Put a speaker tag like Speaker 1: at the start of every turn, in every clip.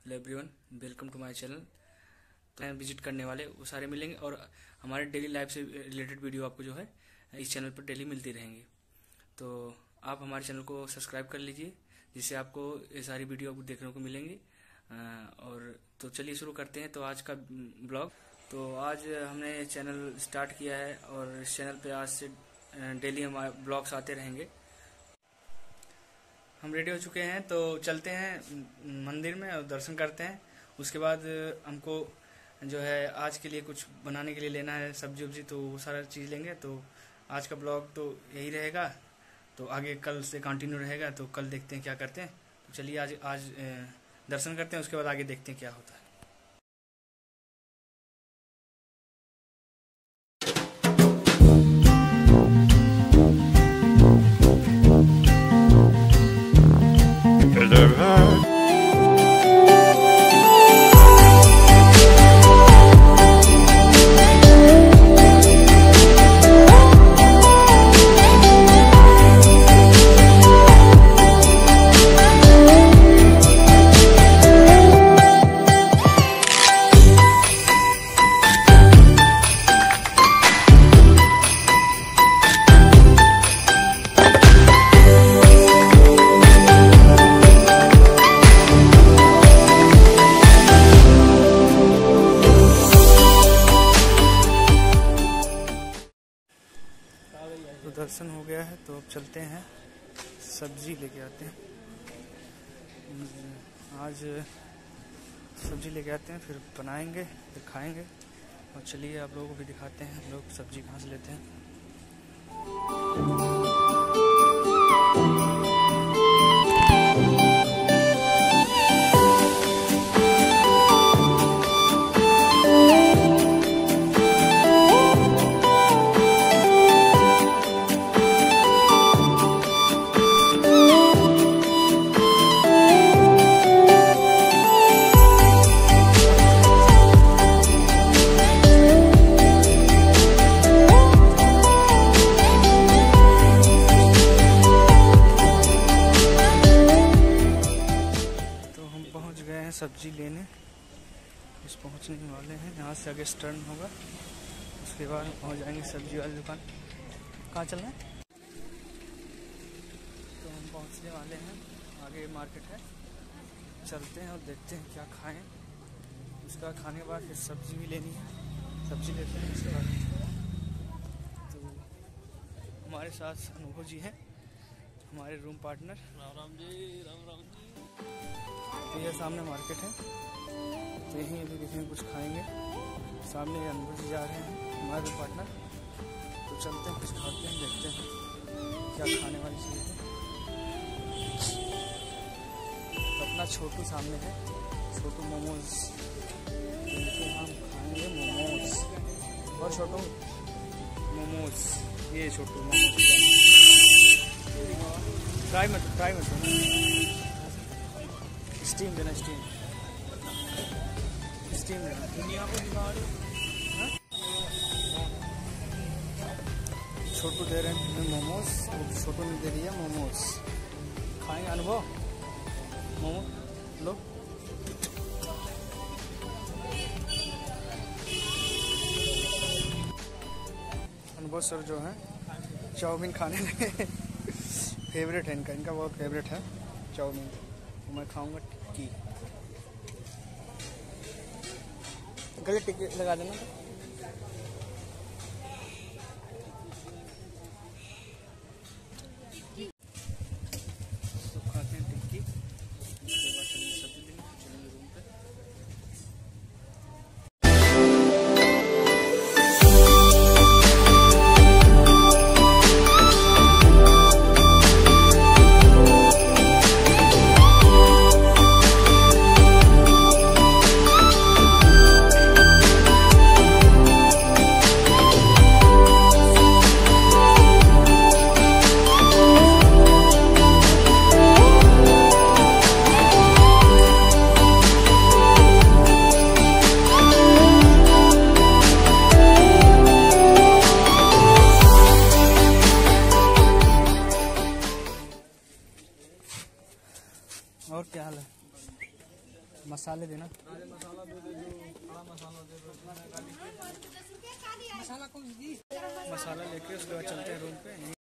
Speaker 1: Hello everyone, welcome to my channel. तो visit करने वाले वो सारे मिलेंगे और हमारे डेली लाइफ से रिलेटेड वीडियो आपको जो है इस चैनल पर डेली मिलती रहेंगी। तो आप हमारे चैनल को सब्सक्राइब कर लीजिए, जिससे आपको ये सारी वीडियो आपको देखने को मिलेंगी। और तो चलिए शुरू करते हैं तो आज का ब्लॉग। तो आज हमने चैनल स्टार्ट किया है और इस चैनल पे आज से डेली हमारे ब्लॉग्स आते रहेंगे। हम रेडी हो चुके हैं तो चलते हैं मंदिर में और दर्शन करते हैं। उसके बाद हमको जो है आज के लिए कुछ बनाने के लिए लेना है, सब्जी वब्जी, तो वो सारा चीज़ लेंगे। तो आज का ब्लॉग तो यही रहेगा, तो आगे कल से कंटिन्यू रहेगा। तो कल देखते हैं क्या करते हैं। तो चलिए आज दर्शन करते हैं, उसके बाद आगे देखते हैं क्या होता है। तो दर्शन हो गया है, तो अब चलते हैं सब्जी लेके आते हैं। आज सब्जी लेके आते हैं, फिर बनाएंगे, फिर खाएंगे। और चलिए आप लोगों को भी दिखाते हैं हम लोग सब्जी कहाँ से लेते हैं। सब्जी लेने बस पहुंचने वाले हैं। यहाँ से आगे टर्न होगा, उसके बाद पहुंच जाएंगे सब्जी वाली दुकान। कहाँ चलना है? तो हम पहुंचने वाले हैं, आगे मार्केट है, चलते हैं और देखते हैं क्या खाएं। उसका खाने के बाद फिर सब्जी भी लेनी है, सब्जी लेते हैं। उसके बाद तो हमारे साथ अनुभव जी हैं, हमारे रूम पार्टनर। राम राम जी, राम राम जी। तो यह सामने मार्केट है, तो यहीं अभी देखेंगे कुछ खाएंगे। सामने अनुभव जी जा रहे हैं, हमारे पार्टनर। तो चलते हैं, कुछ खाते हैं, देखते हैं क्या खाने वाली चीज़ है। तो अपना छोटू सामने है, छोटू मोमोज। तो हम खाएंगे मोमोज। और छोटू मोमोज, ये छोटू मोमोज ट्राई मत स्टीम देना, स्टीम देना। दुनिया को दिखा रहे। छोटू दे रहे हैं हमें मोमोज, छोटू ने दे दिया मोमोज। खाएंगे अनुभव मोमो लो। अनुभव सर जो है चाउमीन खाने लगे। फेवरेट है इनका बहुत फेवरेट है चाउमीन। मैं खाऊंगा टिक्की। गले टिक्की लगा देना। तो खाते हैं टिक्की, उसके बाद चलेंगे सब्जी लेने, चलेंगे रूम पे। और क्या हाल है? मसाले देना।
Speaker 2: मसाला दे दो, जो खड़ा मसाला दे दो।
Speaker 1: मसाला लेके उसके बाद चलते हैं रूम पे।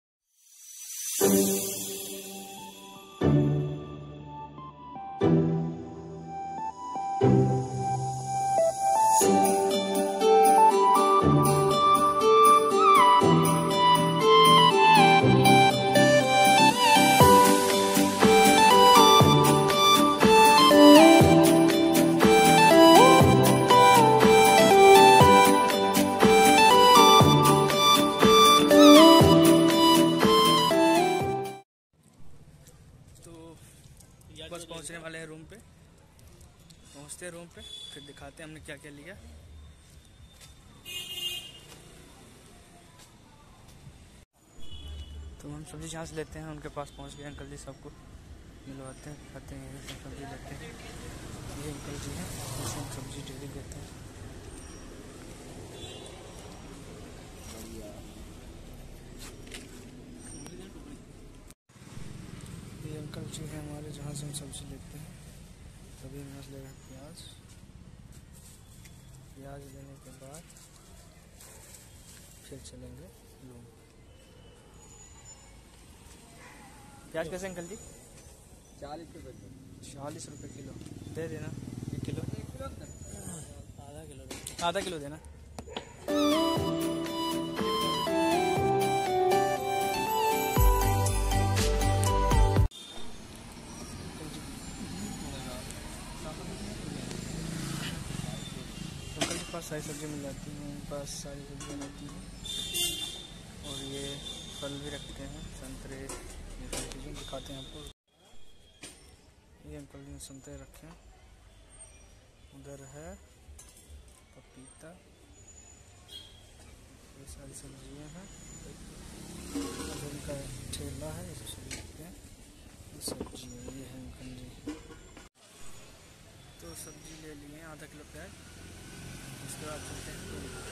Speaker 1: बस पहुंचने वाले हैं रूम पे। पहुंचते हैं रूम पे, फिर दिखाते हैं हमने क्या क्या लिया। तो हम सब्जी जहाँ से लेते हैं उनके पास पहुंच गए। अंकल जी सबको मिलवाते हैं, खाते हैं, यही सब्जी लेते हैं। ये अंकल जी हैं, जिसे हम सब्जी डेली देते हैं। ये अंकल जी हैं हमारे, जहाँ से हम सब्जी लेते हैं। सभी में ले रहे हैं प्याज। प्याज लेने के बाद फिर चलेंगे रूम। प्याज कैसे अंकल जी?
Speaker 2: 40 रुपये।
Speaker 1: 40 रुपये किलो दे देना। 1 किलो, आधा किलो देना। अंकल के पास सारी सब्जी मिल जाती है, उनके पास सारी सब्जियाँ रहती हैं। और ये फल भी रखते हैं, संतरे, ये सारी चीज़ें दिखाते हैं आपको। ये अंकल जी ने संतरे रखे हैं। उधर है पपीता, ये सारी सब्जियाँ हैं। उधर उनका ठेला है, ये सब देखते हैं। सब्जी ये है अंकल जी। तो सब्जी ले लिए हैं, आधा किलो प्याज। उसके बाद चलते हैं।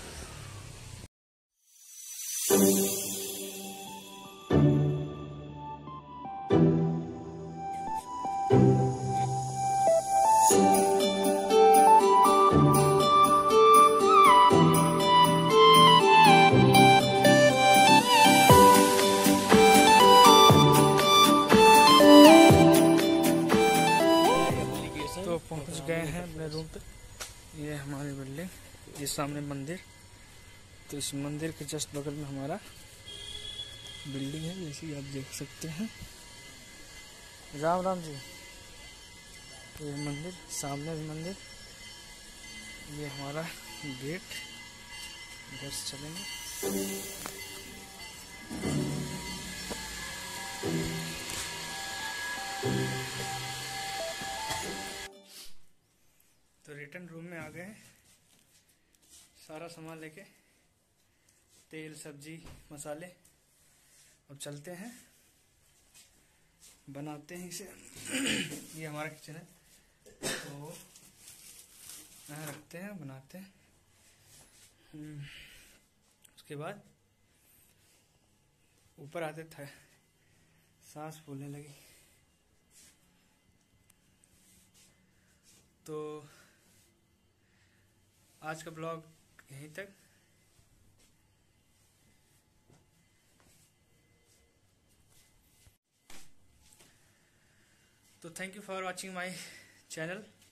Speaker 1: तो पहुंच गए हैं अपने रूम पे। ये हमारी बिल्डिंग, ये सामने मंदिर। तो इस मंदिर के जस्ट बगल में हमारा बिल्डिंग है, जैसे आप देख सकते हैं। राम राम जी। ये मंदिर, सामने भी मंदिर। ये हमारा गेट, इधर से चलेंगे। तो रिटर्न रूम में आ गए हैं, सारा सामान लेके, तेल, सब्जी, मसाले। अब चलते हैं, बनाते हैं इसे। ये हमारा किचन है, तो यहाँ रखते हैं, बनाते हैं। उसके बाद ऊपर आते थे, सांस फूलने लगी। तो आज का ब्लॉग यहीं तक। तो thank you for watching my channel.